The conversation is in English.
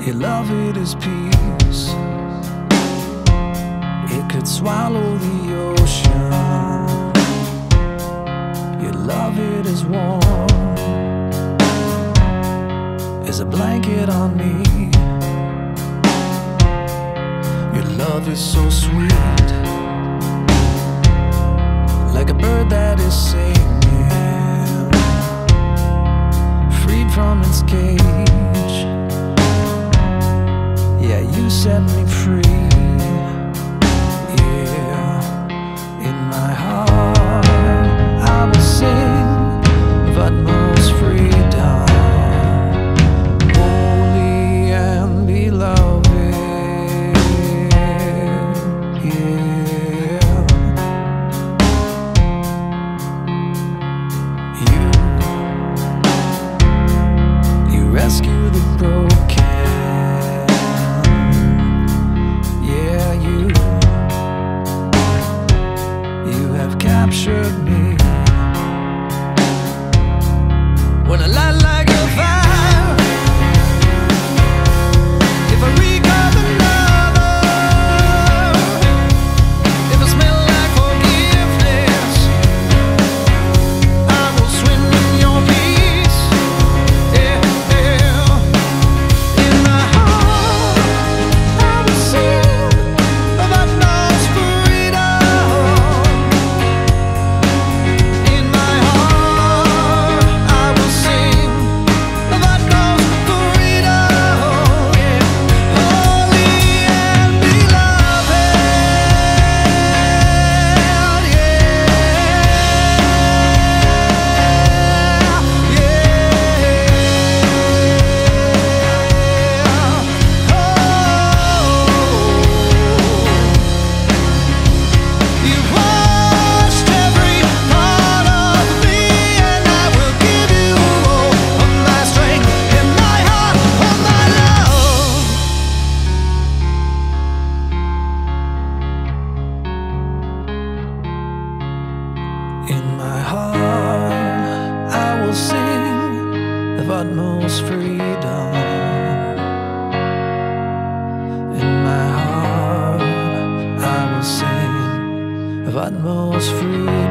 Your love, it is peace. It could swallow the ocean. Your love, it is warm as a blanket on me. Your love is so sweet, like a bird that is singing, freed from its cage. Yeah, you set me free. Yeah, in my heart I will sing of utmost freedom, holy and beloved. Yeah, you rescue the broken. Captured me when I light like a fire. If I reek of another, if I smell like forgiveness, I will swim in your peace. Yeah, yeah. In my heart I will sing about lost freedom. In my heart I will sing of utmost freedom. In my heart I will sing of utmost freedom.